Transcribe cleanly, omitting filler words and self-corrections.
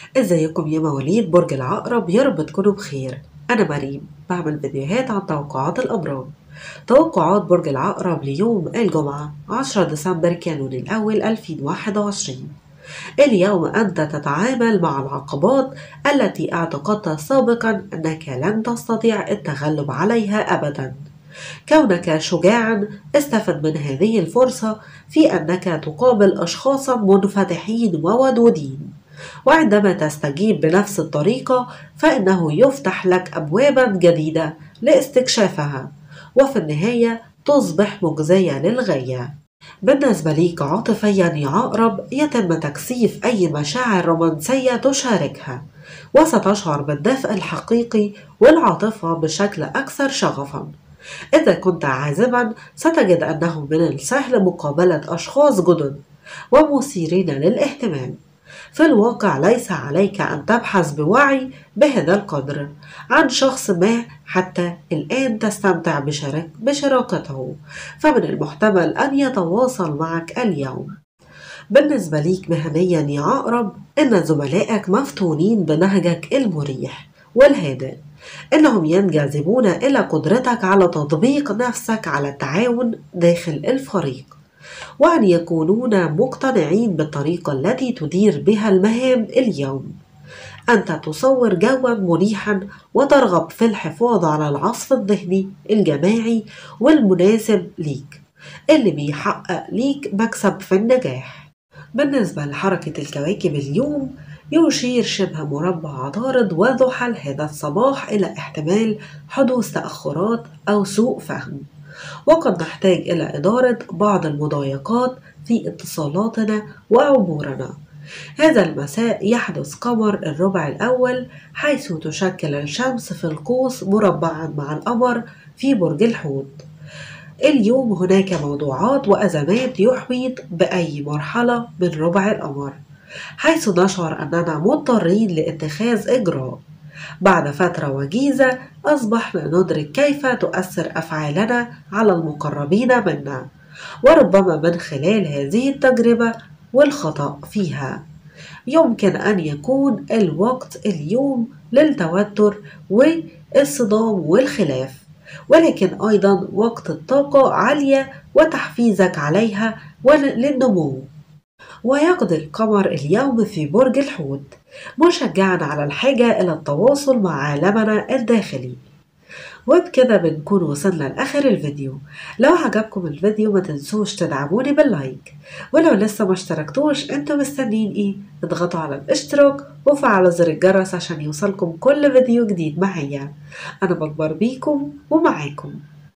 ازيكم يا مواليد برج العقرب؟ يا رب تكونوا بخير. انا مريم، بعمل فيديوهات عن توقعات الابراج. توقعات برج العقرب ليوم الجمعة 10 ديسمبر كانون الأول 2021. اليوم أنت تتعامل مع العقبات التي اعتقدت سابقا أنك لن تستطيع التغلب عليها أبدا. كونك شجاعا، استفد من هذه الفرصة في أنك تقابل أشخاصا منفتحين وودودين، وعندما تستجيب بنفس الطريقة فإنه يفتح لك أبوابا جديدة لاستكشافها، وفي النهاية تصبح مجزية للغاية. بالنسبة ليك عاطفيا يا عقرب، يتم تكثيف أي مشاعر رومانسية تشاركها، وستشعر بالدفء الحقيقي والعاطفة بشكل أكثر شغفا. إذا كنت عازبا ستجد أنه من السهل مقابلة أشخاص جدد ومثيرين للاهتمام. في الواقع ليس عليك أن تبحث بوعي بهذا القدر عن شخص ما حتى الآن تستمتع بشراكته، فمن المحتمل أن يتواصل معك اليوم. بالنسبة ليك مهنيا يا عقرب، إن زملائك مفتونين بنهجك المريح والهادئ. إنهم ينجذبون إلى قدرتك على تطبيق نفسك على التعاون داخل الفريق، وأن يكونون مقتنعين بالطريقة التي تدير بها المهام اليوم. أنت تصور جوا مريحا وترغب في الحفاظ على العصف الذهني الجماعي والمناسب ليك، اللي بيحقق ليك مكسب في النجاح. بالنسبة لحركة الكواكب اليوم، يشير شبه مربع عطارد وزحل هذا الصباح إلى احتمال حدوث تأخرات أو سوء فهم، وقد نحتاج إلى إدارة بعض المضايقات في اتصالاتنا وأمورنا. هذا المساء يحدث قمر الربع الأول، حيث تشكل الشمس في القوس مربعا مع القمر في برج الحوت. اليوم هناك موضوعات وأزمات يحيط بأي مرحلة من ربع القمر، حيث نشعر أننا مضطرين لاتخاذ إجراء. بعد فترة وجيزة أصبحنا ندرك كيف تؤثر أفعالنا على المقربين منا، وربما من خلال هذه التجربة والخطأ فيها يمكن أن يكون الوقت اليوم للتوتر والصدام والخلاف، ولكن أيضا وقت الطاقة عالية وتحفيزك عليها للنمو. ويقضي القمر اليوم في برج الحوت، مشجعا على الحاجة إلى التواصل مع عالمنا الداخلي. وبكده بنكون وصلنا لآخر الفيديو. لو عجبكم الفيديو ما تنسوش تدعموني باللايك، ولو لسه ما اشتركتوش انتوا مستنين ايه؟ اضغطوا على الاشتراك وفعلوا زر الجرس عشان يوصلكم كل فيديو جديد معايا. انا بكبر بيكم ومعاكم.